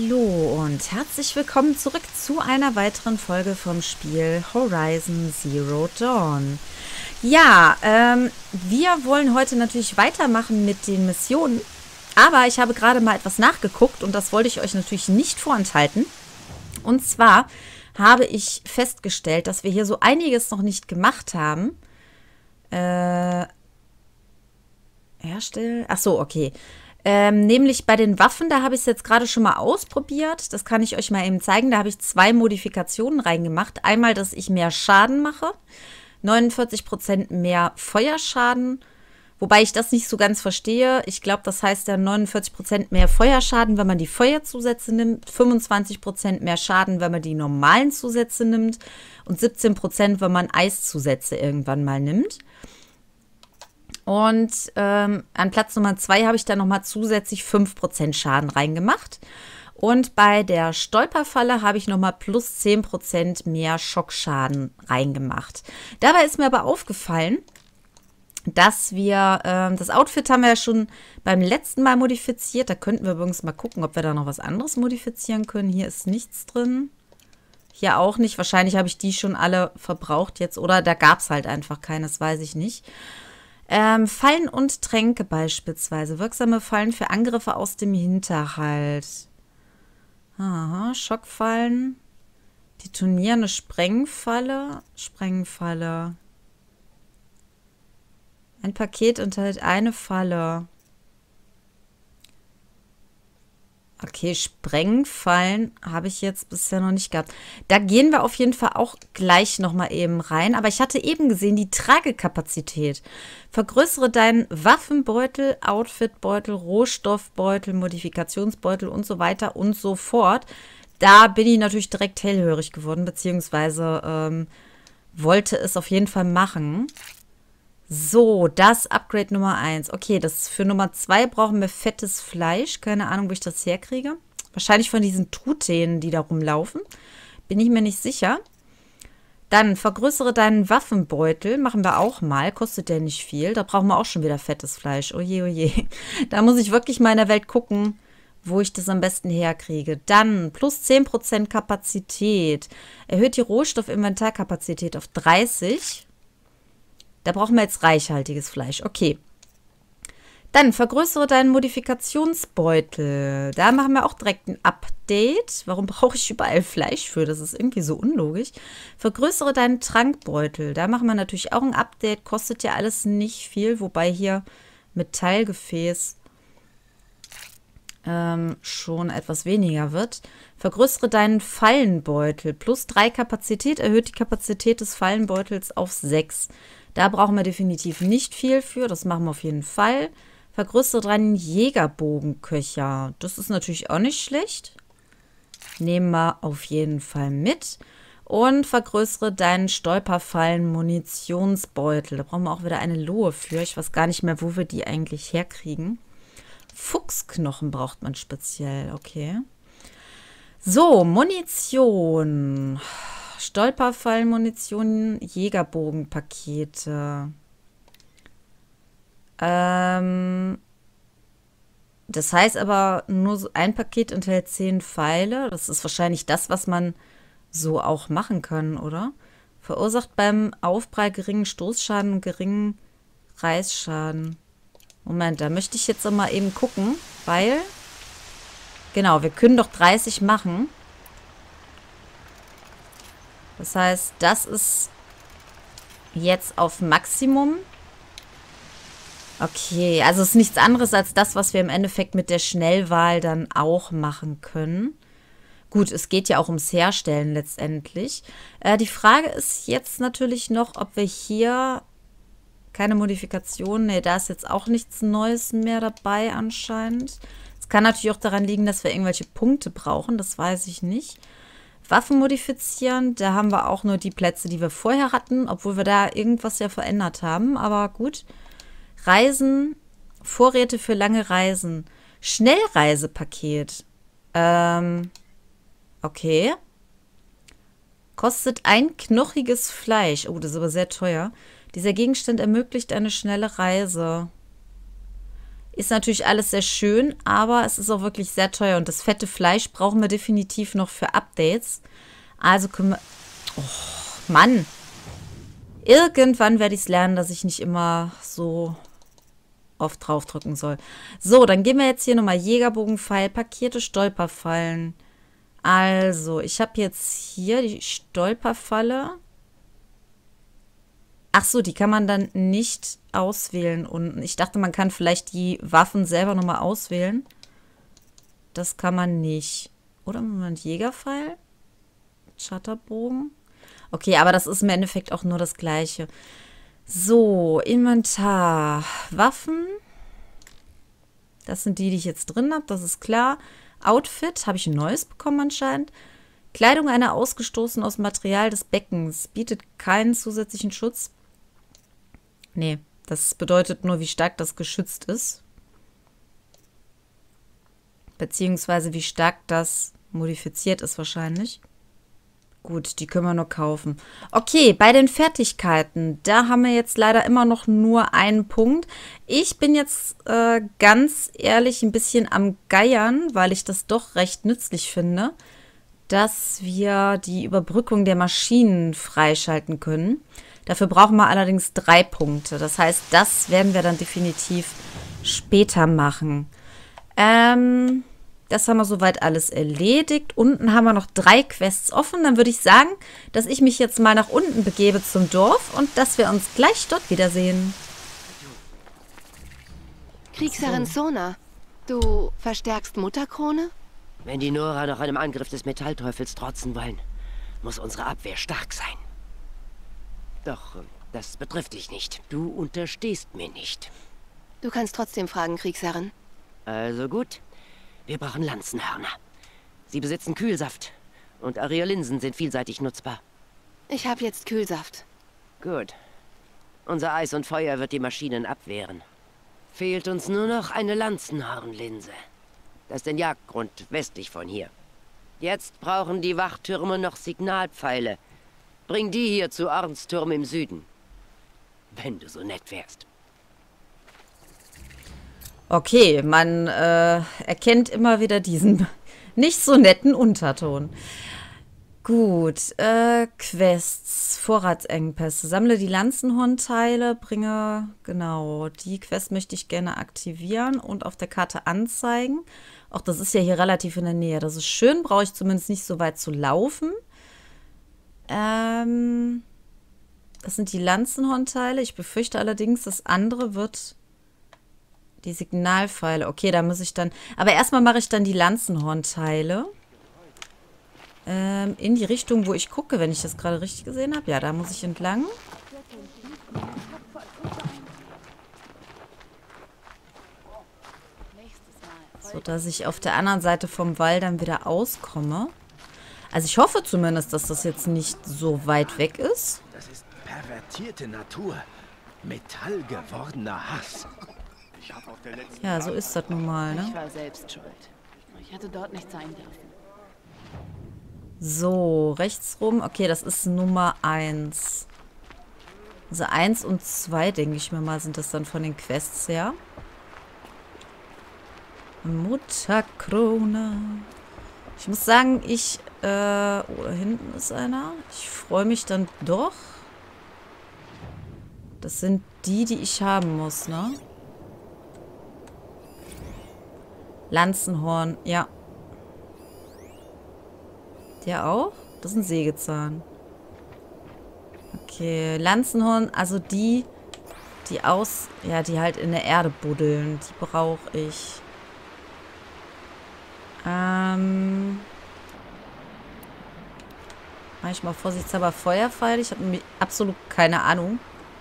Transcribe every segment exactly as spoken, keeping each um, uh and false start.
Hallo und herzlich willkommen zurück zu einer weiteren Folge vom Spiel Horizon Zero Dawn. Ja, ähm, wir wollen heute natürlich weitermachen mit den Missionen, aber ich habe gerade mal etwas nachgeguckt und das wollte ich euch natürlich nicht vorenthalten. Und zwar habe ich festgestellt, dass wir hier so einiges noch nicht gemacht haben. Äh, herstellen? Ach so, okay. Ähm, nämlich bei den Waffen, da habe ich es jetzt gerade schon mal ausprobiert. Das kann ich euch mal eben zeigen. Da habe ich zwei Modifikationen reingemacht. Einmal, dass ich mehr Schaden mache. neunundvierzig Prozent mehr Feuerschaden. Wobei ich das nicht so ganz verstehe. Ich glaube, das heißt ja neunundvierzig Prozent mehr Feuerschaden, wenn man die Feuerzusätze nimmt. fünfundzwanzig Prozent mehr Schaden, wenn man die normalen Zusätze nimmt. Und siebzehn Prozent, wenn man Eiszusätze irgendwann mal nimmt. Und ähm, an Platz Nummer zwei habe ich dann nochmal zusätzlich fünf Prozent Schaden reingemacht. Und bei der Stolperfalle habe ich nochmal plus zehn Prozent mehr Schockschaden reingemacht. Dabei ist mir aber aufgefallen, dass wir, ähm, das Outfit haben wir ja schon beim letzten Mal modifiziert. Da könnten wir übrigens mal gucken, ob wir da noch was anderes modifizieren können. Hier ist nichts drin. Hier auch nicht. Wahrscheinlich habe ich die schon alle verbraucht jetzt. Oder da gab es halt einfach keine, das weiß ich nicht. Ähm, Fallen und Tränke beispielsweise. Wirksame Fallen für Angriffe aus dem Hinterhalt. Aha, Schockfallen. Detonierende Sprengfalle. Sprengfalle. Ein Paket enthält eine Falle. Okay, Sprengfallen habe ich jetzt bisher noch nicht gehabt. Da gehen wir auf jeden Fall auch gleich nochmal eben rein. Aber ich hatte eben gesehen, die Tragekapazität. Vergrößere deinen Waffenbeutel, Outfitbeutel, Rohstoffbeutel, Modifikationsbeutel und so weiter und so fort. Da bin ich natürlich direkt hellhörig geworden, beziehungsweise ähm, wollte es auf jeden Fall machen. So, das Upgrade Nummer eins. Okay, das für Nummer zwei brauchen wir fettes Fleisch. Keine Ahnung, wo ich das herkriege. Wahrscheinlich von diesen Truthähnen, die da rumlaufen. Bin ich mir nicht sicher. Dann vergrößere deinen Waffenbeutel. Machen wir auch mal. Kostet der nicht viel. Da brauchen wir auch schon wieder fettes Fleisch. Oje, oje. Da muss ich wirklich mal in der Welt gucken, wo ich das am besten herkriege. Dann plus zehn Prozent Kapazität. Erhöht die Rohstoffinventarkapazität auf dreißig. Da brauchen wir jetzt reichhaltiges Fleisch. Okay. Dann vergrößere deinen Modifikationsbeutel. Da machen wir auch direkt ein Update. Warum brauche ich überall Fleisch für? Das ist irgendwie so unlogisch. Vergrößere deinen Trankbeutel. Da machen wir natürlich auch ein Update. Kostet ja alles nicht viel. Wobei hier Metallgefäß ähm, schon etwas weniger wird. Vergrößere deinen Fallenbeutel. Plus drei Kapazität. Erhöht die Kapazität des Fallenbeutels auf sechs. Da brauchen wir definitiv nicht viel für. Das machen wir auf jeden Fall. Vergrößere deinen Jägerbogenköcher. Das ist natürlich auch nicht schlecht. Nehmen wir auf jeden Fall mit. Und vergrößere deinen Stolperfallen-Munitionsbeutel. Da brauchen wir auch wieder eine Lohe für. Ich weiß gar nicht mehr, wo wir die eigentlich herkriegen. Fuchsknochen braucht man speziell. Okay. So, Munition. Stolperfallen-Munition, Jägerbogenpakete. Ähm, das heißt aber, nur so ein Paket enthält zehn Pfeile. Das ist wahrscheinlich das, was man so auch machen kann, oder? Verursacht beim Aufprall geringen Stoßschaden und geringen Reißschaden. Moment, da möchte ich jetzt mal eben gucken, weil, genau, wir können doch dreißig machen. Das heißt, das ist jetzt auf Maximum. Okay, also es ist nichts anderes als das, was wir im Endeffekt mit der Schnellwahl dann auch machen können. Gut, es geht ja auch ums Herstellen letztendlich. Äh, die Frage ist jetzt natürlich noch, ob wir hier keine Modifikation, ne, da ist jetzt auch nichts Neues mehr dabei anscheinend. Es kann natürlich auch daran liegen, dass wir irgendwelche Punkte brauchen, das weiß ich nicht. Waffen modifizieren, da haben wir auch nur die Plätze, die wir vorher hatten, obwohl wir da irgendwas ja verändert haben, aber gut. Reisen, Vorräte für lange Reisen, Schnellreisepaket, ähm, okay. Kostet ein knochiges Fleisch, oh, das ist aber sehr teuer. Dieser Gegenstand ermöglicht eine schnelle Reise. Ist natürlich alles sehr schön, aber es ist auch wirklich sehr teuer. Und das fette Fleisch brauchen wir definitiv noch für Updates. Also können wir... Oh, Mann. Irgendwann werde ich es lernen, dass ich nicht immer so oft draufdrücken soll. So, dann gehen wir jetzt hier nochmal Jägerbogenpfeil, parkierte Stolperfallen. Also, ich habe jetzt hier die Stolperfalle. Ach so, die kann man dann nicht auswählen unten. Ich dachte, man kann vielleicht die Waffen selber nochmal auswählen. Das kann man nicht. Oder Moment, Jägerpfeil? Schatterbogen? Okay, aber das ist im Endeffekt auch nur das Gleiche. So, Inventar. Waffen. Das sind die, die ich jetzt drin habe, das ist klar. Outfit, habe ich ein neues bekommen anscheinend. Kleidung einer ausgestoßen aus Material des Beckens. Bietet keinen zusätzlichen Schutz. Nee, das bedeutet nur, wie stark das geschützt ist. Beziehungsweise wie stark das modifiziert ist wahrscheinlich. Gut, die können wir noch kaufen. Okay, bei den Fertigkeiten, da haben wir jetzt leider immer noch nur einen Punkt. Ich bin jetzt äh, ganz ehrlich ein bisschen am Geiern, weil ich das doch recht nützlich finde, dass wir die Überbrückung der Maschinen freischalten können. Dafür brauchen wir allerdings drei Punkte. Das heißt, das werden wir dann definitiv später machen. Ähm... Das haben wir soweit alles erledigt. Unten haben wir noch drei Quests offen. Dann würde ich sagen, dass ich mich jetzt mal nach unten begebe zum Dorf und dass wir uns gleich dort wiedersehen. Kriegsherrin Sona, du verstärkst Mutterkrone? Wenn die Nora noch einem Angriff des Metallteufels trotzen wollen, muss unsere Abwehr stark sein. Doch das betrifft dich nicht. Du unterstehst mir nicht. Du kannst trotzdem fragen, Kriegsherrin. Also gut. Wir brauchen Lanzenhörner. Sie besitzen Kühlsaft. Und Areolinsen sind vielseitig nutzbar. Ich habe jetzt Kühlsaft. Gut. Unser Eis und Feuer wird die Maschinen abwehren. Fehlt uns nur noch eine Lanzenhornlinse. Das ist der Jagdgrund westlich von hier. Jetzt brauchen die Wachtürme noch Signalpfeile. Bring die hier zu Ornsturm im Süden. Wenn du so nett wärst. Okay, man äh, erkennt immer wieder diesen nicht so netten Unterton. Gut, äh, Quests, Vorratsengpässe. Sammle die Lanzenhornteile, bringe, genau, die Quest möchte ich gerne aktivieren und auf der Karte anzeigen. Auch das ist ja hier relativ in der Nähe. Das ist schön, brauche ich zumindest nicht so weit zu laufen. Ähm, das sind die Lanzenhornteile. Ich befürchte allerdings, das andere wird... Die Signalpfeile. Okay, da muss ich dann... Aber erstmal mache ich dann die Lanzenhornteile. Ähm, in die Richtung, wo ich gucke, wenn ich das gerade richtig gesehen habe. Ja, da muss ich entlang. So, dass ich auf der anderen Seite vom Wall dann wieder auskomme. Also ich hoffe zumindest, dass das jetzt nicht so weit weg ist. Das ist pervertierte Natur. Metallgewordener Hass. Ja, so ist das nun mal, ne? Ich war selbst schuld. Ich hätte dort nicht sein dürfen. So, rechts rum. Okay, das ist Nummer eins. Also eins und zwei, denke ich mir mal, sind das dann von den Quests her. Mutterkrone. Ich muss sagen, ich... Äh, oh, da hinten ist einer. Ich freue mich dann doch. Das sind die, die ich haben muss, ne? Lanzenhorn, ja. Der auch? Das ist ein Sägezahn. Okay, Lanzenhorn, also die, die aus, ja, die halt in der Erde buddeln, die brauche ich. Ähm. Mach ich mal vorsichtshalber Feuerpfeil. Ich habe nämlich absolut keine Ahnung.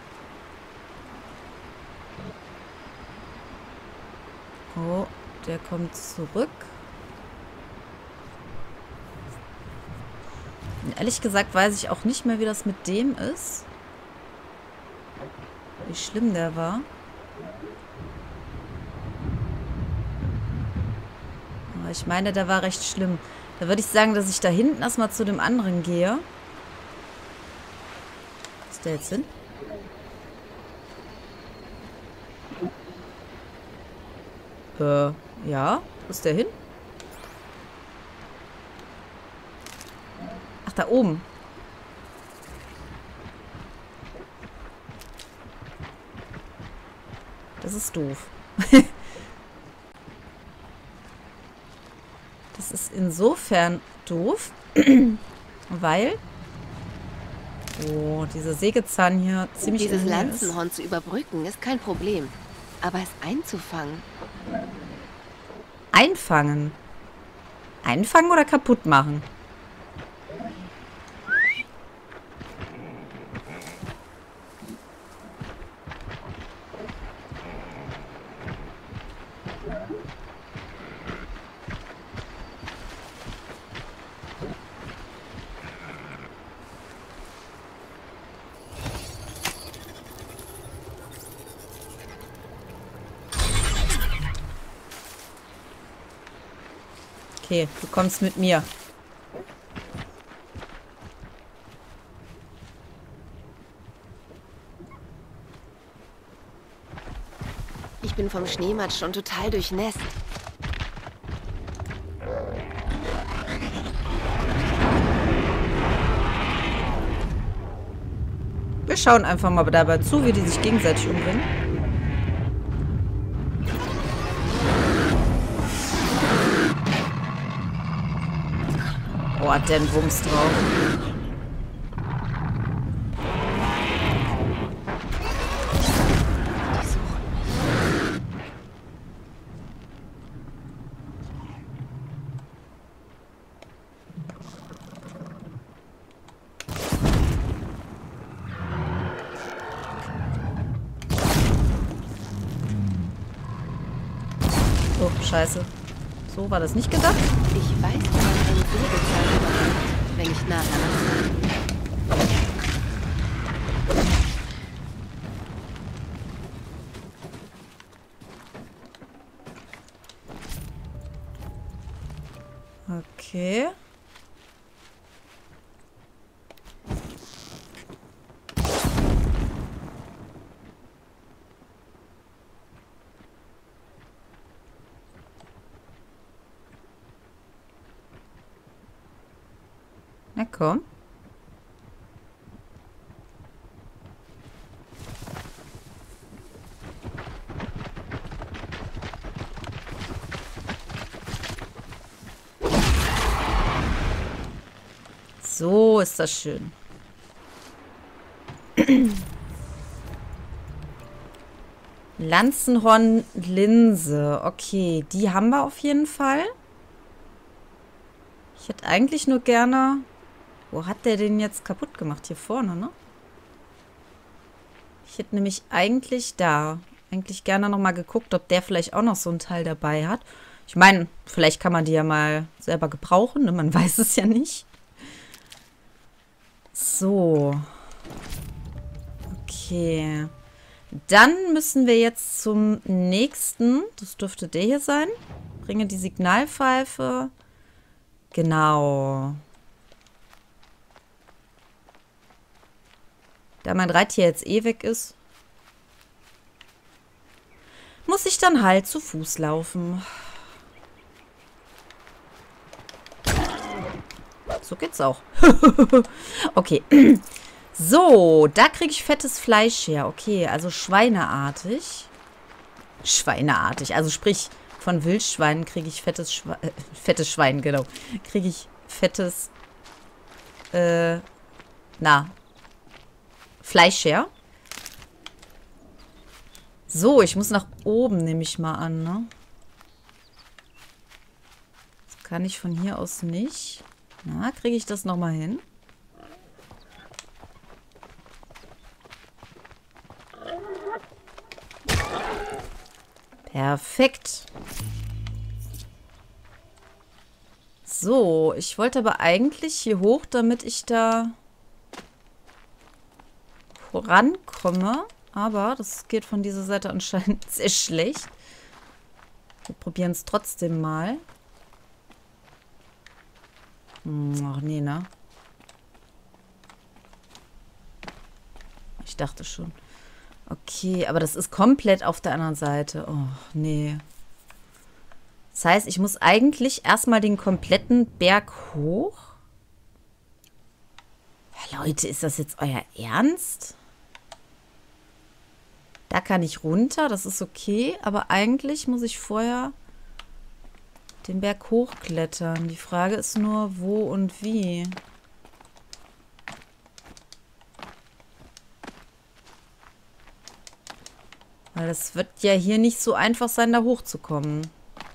Oh. Der kommt zurück. Und ehrlich gesagt weiß ich auch nicht mehr, wie das mit dem ist. Wie schlimm der war. Aber ich meine, der war recht schlimm. Da würde ich sagen, dass ich da hinten erstmal zu dem anderen gehe. Was ist der jetzt hin? Äh, ja. Wo ist der hin? Ach, da oben. Das ist doof. Das ist insofern doof, weil oh, dieser Sägezahn hier ziemlich Dieses in der Nähe ist. Lanzenhorn zu überbrücken ist kein Problem. Aber es einzufangen... Einfangen. Einfangen oder kaputt machen? Okay, du kommst mit mir. Ich bin vom Schneematsch schon total durchnässt. Wir schauen einfach mal dabei zu, wie die sich gegenseitig umbringen. Oh, hat der einen Wumms drauf. Oh, scheiße. So war das nicht gedacht. Ich weiß, wie man einen Säbelzahn überkommt, wenn ich nachher nachfrage. Okay. Na komm. So ist das schön. Lanzenhorn-Linse. Okay, die haben wir auf jeden Fall. Ich hätte eigentlich nur gerne... Wo hat der den jetzt kaputt gemacht? Hier vorne, ne? Ich hätte nämlich eigentlich da... Eigentlich gerne nochmal geguckt, ob der vielleicht auch noch so ein Teil dabei hat. Ich meine, vielleicht kann man die ja mal selber gebrauchen, ne? Man weiß es ja nicht. So. Okay. Dann müssen wir jetzt zum nächsten. Das dürfte der hier sein. Bringe die Signalpfeife. Genau. Da mein Reittier jetzt eh weg ist, muss ich dann halt zu Fuß laufen. So geht's auch. Okay. So, da kriege ich fettes Fleisch her. Okay, also schweineartig. Schweineartig. Also sprich, von Wildschweinen kriege ich fettes Schwein. Äh, fettes Schwein, genau. Kriege ich fettes. Äh, na. Fleisch her. So, ich muss nach oben, nehme ich mal an, ne? Das kann ich von hier aus nicht. Na, kriege ich das nochmal hin? Perfekt. So, ich wollte aber eigentlich hier hoch, damit ich da vorankomme. Aber das geht von dieser Seite anscheinend sehr schlecht. Wir probieren es trotzdem mal. Ach nee, ne? Ich dachte schon. Okay, aber das ist komplett auf der anderen Seite. Oh, nee. Das heißt, ich muss eigentlich erstmal den kompletten Berg hoch. Ja, Leute, ist das jetzt euer Ernst? Da kann ich runter, das ist okay. Aber eigentlich muss ich vorher den Berg hochklettern. Die Frage ist nur, wo und wie. Weil es wird ja hier nicht so einfach sein, da hochzukommen.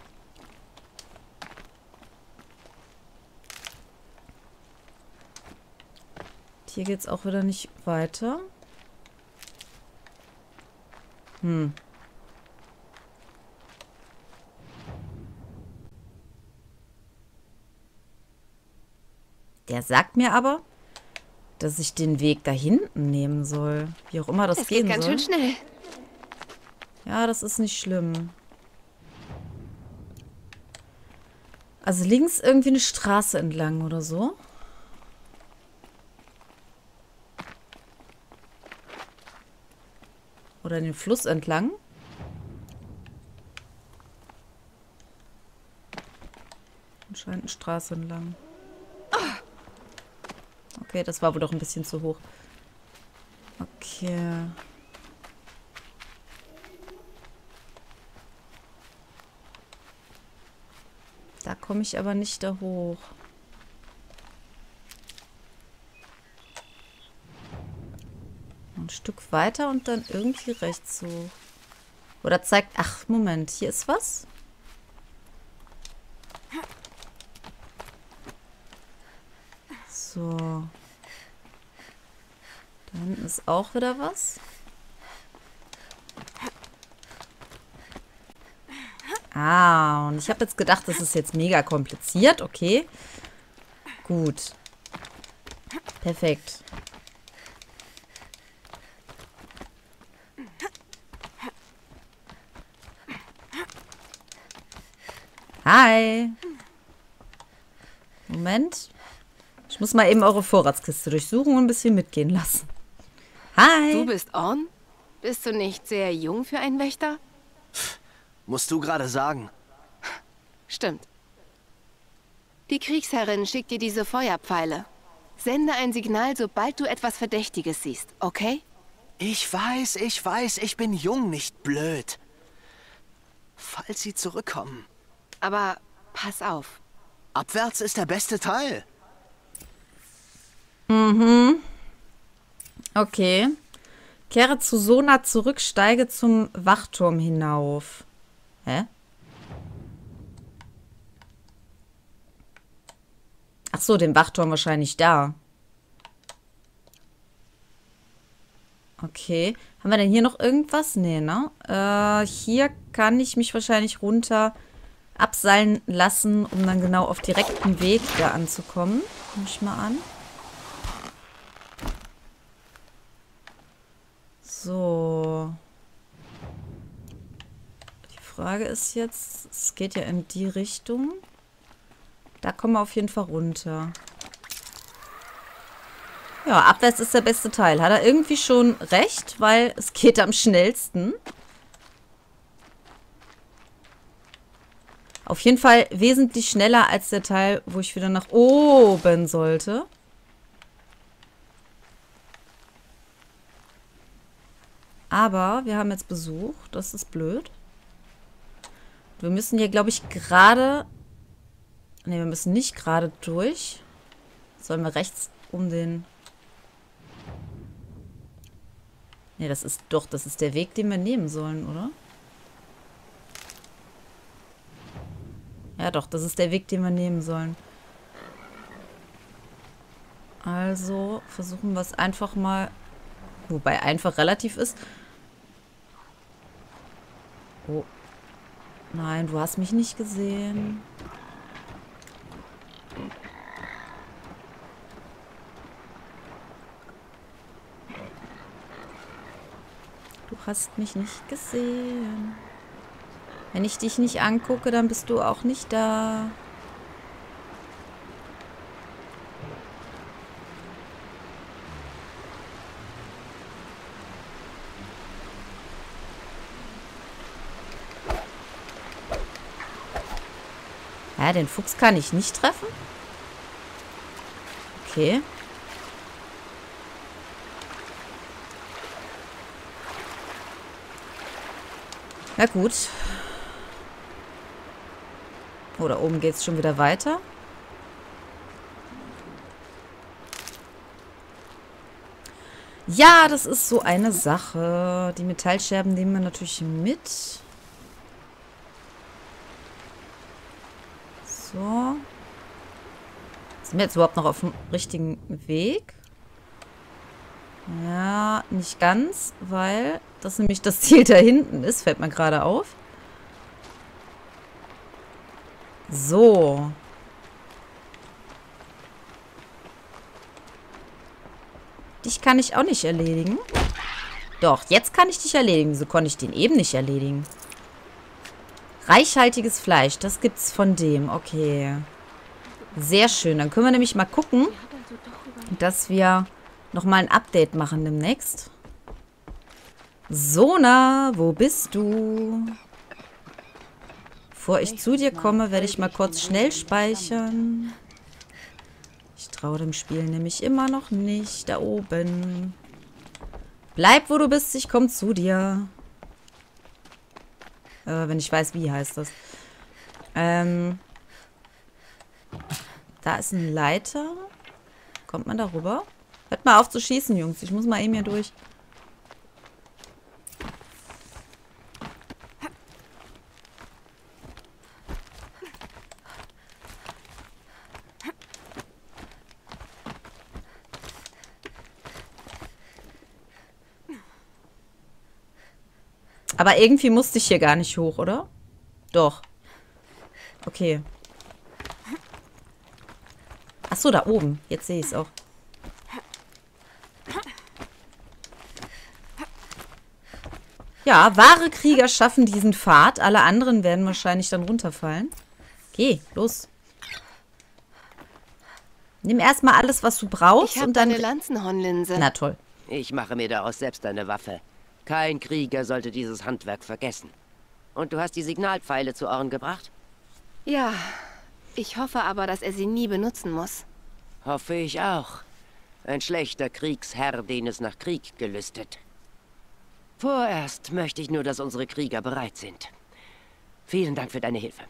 Hier geht es auch wieder nicht weiter. Hm. Der sagt mir aber, dass ich den Weg da hinten nehmen soll. Wie auch immer das Es gehen geht ganz soll. schön schnell. Ja, das ist nicht schlimm. Also links irgendwie eine Straße entlang oder so. Oder den Fluss entlang. Anscheinend eine Straße entlang. Okay, das war wohl doch ein bisschen zu hoch. Okay. Da komme ich aber nicht da hoch. Ein Stück weiter und dann irgendwie rechts so. Oder zeigt... Ach, Moment. Hier ist was? So. Da hinten ist auch wieder was. Ah, und ich habe jetzt gedacht, das ist jetzt mega kompliziert. Okay. Gut. Perfekt. Hi. Moment. Ich muss mal eben eure Vorratskiste durchsuchen und ein bisschen mitgehen lassen. Hi. Du bist On? Bist du nicht sehr jung für einen Wächter? Musst du gerade sagen. Stimmt. Die Kriegsherrin schickt dir diese Feuerpfeile. Sende ein Signal, sobald du etwas Verdächtiges siehst, okay? Ich weiß, ich weiß, ich bin jung, nicht blöd. Falls sie zurückkommen. Aber pass auf. Abwärts ist der beste Teil. Mhm. Okay. Kehre zu Sona zurück, steige zum Wachturm hinauf. Hä? Ach so, den Wachturm wahrscheinlich da. Okay. Haben wir denn hier noch irgendwas? Nee, ne? Äh, hier kann ich mich wahrscheinlich runter abseilen lassen, um dann genau auf direktem Weg da anzukommen. Nehme ich mal an. So. Die Frage ist jetzt, es geht ja in die Richtung. Da kommen wir auf jeden Fall runter. Ja, abwärts ist der beste Teil. Hat er irgendwie schon recht, weil es geht am schnellsten. Auf jeden Fall wesentlich schneller als der Teil, wo ich wieder nach oben sollte. Aber wir haben jetzt Besuch. Das ist blöd. Wir müssen hier, glaube ich, gerade... Ne, wir müssen nicht gerade durch. Sollen wir rechts um den... Ne, das ist doch, das ist der Weg, den wir nehmen sollen, oder? Ja doch, das ist der Weg, den wir nehmen sollen. Also versuchen wir es einfach mal... Wobei einfach relativ ist. Oh. Nein, du hast mich nicht gesehen. Du hast mich nicht gesehen. Wenn ich dich nicht angucke, dann bist du auch nicht da. Hä, den Fuchs kann ich nicht treffen? Okay. Na gut. Oh, da oben geht es schon wieder weiter. Ja, das ist so eine Sache. Die Metallscherben nehmen wir natürlich mit. So. Sind wir jetzt überhaupt noch auf dem richtigen Weg? Ja, nicht ganz, weil das nämlich das Ziel da hinten ist, fällt mir gerade auf. So. Dich kann ich auch nicht erledigen. Doch, jetzt kann ich dich erledigen. So konnte ich den eben nicht erledigen. Reichhaltiges Fleisch, das gibt's von dem. Okay. Sehr schön. Dann können wir nämlich mal gucken, dass wir nochmal ein Update machen demnächst. Sona, wo bist du? Bevor ich zu dir komme, werde ich mal kurz schnell speichern. Ich traue dem Spiel nämlich immer noch nicht. Da oben. Bleib, wo du bist. Ich komme zu dir. Äh, wenn ich weiß, wie heißt das. Ähm. Da ist ein Leiter. Kommt man da rüber? Hört mal auf zu schießen, Jungs. Ich muss mal eben hier durch. Aber irgendwie musste ich hier gar nicht hoch, oder? Doch. Okay. Ach so, da oben. Jetzt sehe ich es auch. Ja, wahre Krieger schaffen diesen Pfad. Alle anderen werden wahrscheinlich dann runterfallen. Geh, los. Nimm erstmal alles, was du brauchst. Ich habe und dann eine Lanzenhornlinse. Na toll. Ich mache mir daraus selbst eine Waffe. Kein Krieger sollte dieses Handwerk vergessen. Und du hast die Signalpfeile zu Ohren gebracht? Ja, ich hoffe aber, dass er sie nie benutzen muss. Hoffe ich auch. Ein schlechter Kriegsherr, den es nach Krieg gelüstet. Vorerst möchte ich nur, dass unsere Krieger bereit sind. Vielen Dank für deine Hilfe.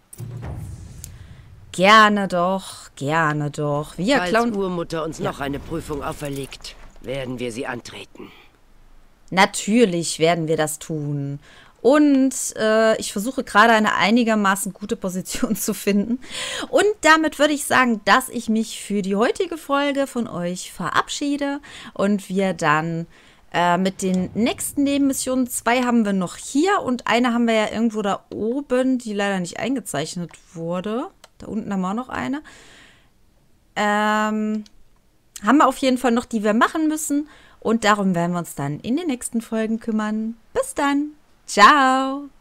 Gerne doch, gerne doch. Wir Falls klauen... Urmutter uns Ja. noch eine Prüfung auferlegt, werden wir sie antreten. Natürlich werden wir das tun. Und äh, ich versuche gerade eine einigermaßen gute Position zu finden. Und damit würde ich sagen, dass ich mich für die heutige Folge von euch verabschiede. Und wir dann äh, mit den nächsten Nebenmissionen, zwei haben wir noch hier. Und eine haben wir ja irgendwo da oben, die leider nicht eingezeichnet wurde. Da unten haben wir auch noch eine. Ähm, haben wir auf jeden Fall noch, die wir machen müssen. Und darum werden wir uns dann in den nächsten Folgen kümmern. Bis dann. Ciao.